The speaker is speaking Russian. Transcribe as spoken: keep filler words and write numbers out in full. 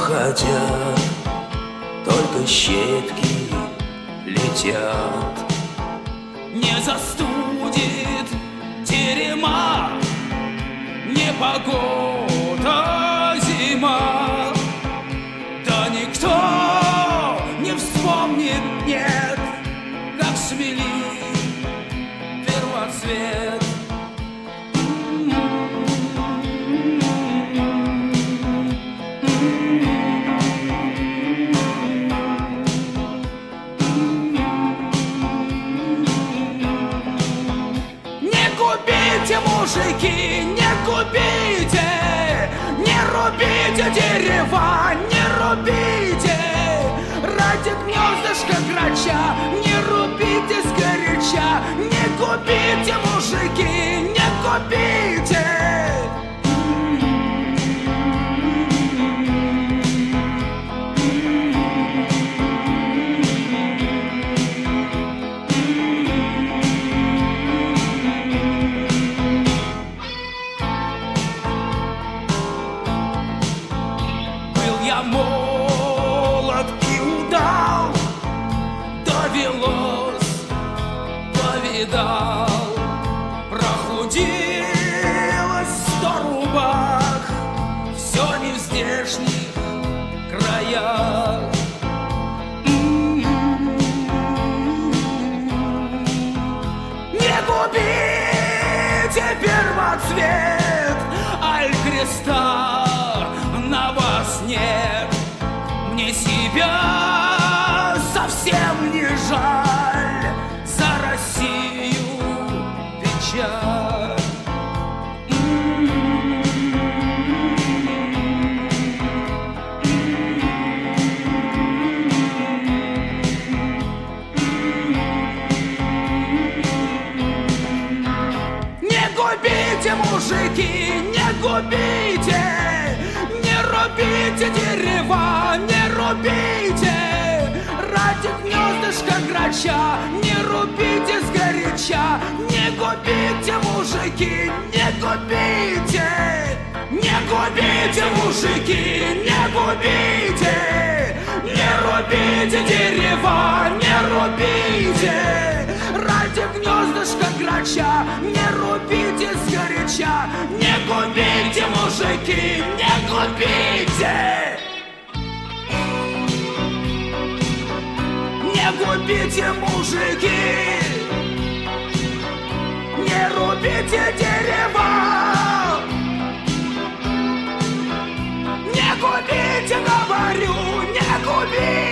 уходят, только щепки летят. Не застудит терема непогода зима, да никто не вспомнит, нет, как смели первоцвет. Мужики, не губите, не рубите дерева, не рубите ради гнездышка грача, не рубите сгоряча, не губите, мужики, не губите. Я молод и удал, довелось, повидал, прохудилось сто рубах, все не в здешних краях. Не губите первоцвет, аль креста на вас нет. Мне себя совсем не жаль, за Россию печаль. Не губите, мужики, не губите, не рубите дерева, не рубите ради гнездышка грача, не рубите сгоряча, не губите, мужики, не губите, не губите, мужики, не губите, не рубите дерева, не рубите ради гнездышка грача, не рубите сгоряча, не губите, мужики, не губите. Не губите, мужики, не рубите дерева, не губите, говорю, не губите.